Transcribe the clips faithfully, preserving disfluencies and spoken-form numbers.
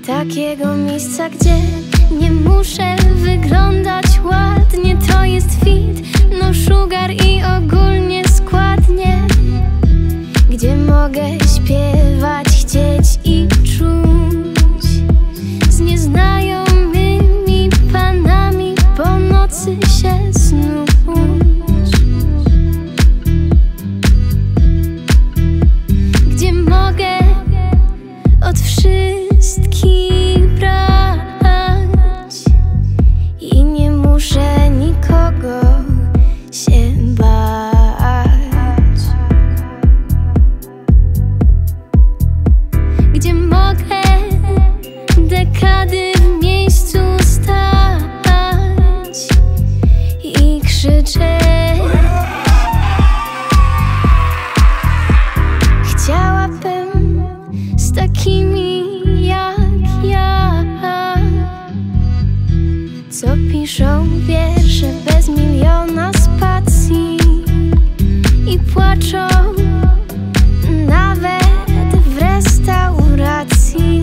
Takiego miejsca, gdzie nie muszę wyglądać ładnie. To jest fit, no sugar i ogólnie składnie. Gdzie mogę śpiewać, chcieć i czuć z nieznajomymi panami po nocy się snuć. Gdzie mogę od wszystkich brać i nie muszę nikogo się bać. Gdzie mogę dekady w miejscu stać i krzyczeć. Chciałabym z takimi jak ja, co piszą wiersze bez miliona spacji i płaczą nawet w restauracji.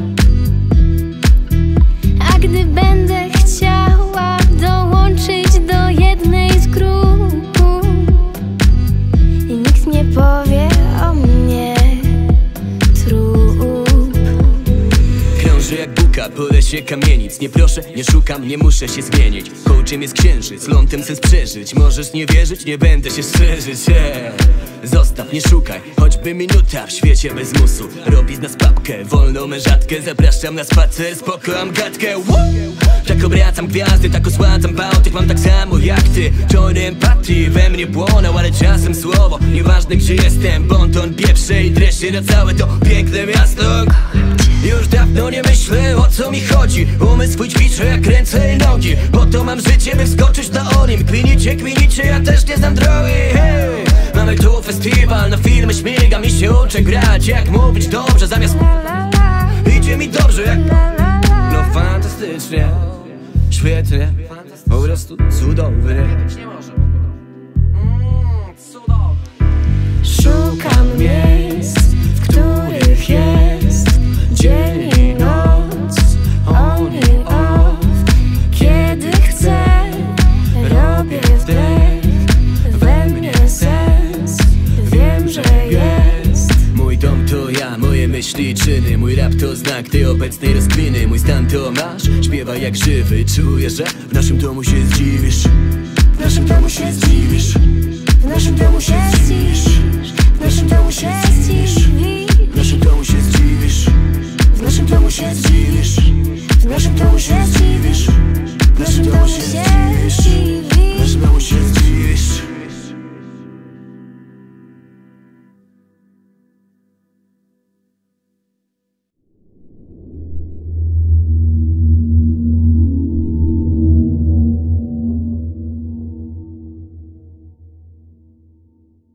A gdy będę chciała dołączyć do jednej z grup i nikt nie powie o mnie trup. Krążę jak buka po lesie kamienic. Nie proszę, nie szukam, nie muszę się zmienić. Coachem jest księżyc, lądem chcę przeżyć. Możesz nie wierzyć, nie będę się szerzyć. eee. Zostaw, nie szukaj, choćby minuta w świecie bez musu. Robi z nas papkę, wolną mężatkę. Zapraszam na spacer, spoko, mam gadkę. Woo! Tak obracam gwiazdy, tak osładzam bałtyk. Mam tak samo jak ty, join empatii we mnie płonął, ale czasem słowo nieważne gdzie jestem. Bonton pieprze i dreszczy na całe to piękne miasto. Już dawno nie myślę o co mi chodzi. Umysł swój ćwiczę jak ręce i nogi. Po to mam życie by wskoczyć na onim. Klinicie, klinicie, ja też nie znam drogi. Hej! Mamy tu festiwal, na filmy śmigam i się uczę grać. Jak mówić dobrze zamiast idzie mi dobrze jak no fantastycznie, świetnie, po prostu cudownie. Szukam miejsc, w których jest dzień i noc, on i off. Kiedy chcę, robię wdech, we mnie sens, wiem, że jest. Mój dom to ja, moje myśli i czyny. Mój rap to znak tej obecnej rozkwiny. Mój stan to masz, śpiewaj jak żywy. Czuję, że w naszym domu się zdziwisz. W naszym domu się zdziwisz. W naszym domu się zdziwisz. W naszym domu się zdziwisz. W naszym domu się zdziwisz. W naszym domu się zdziwisz. W naszym domu się zdziwisz. W naszym domu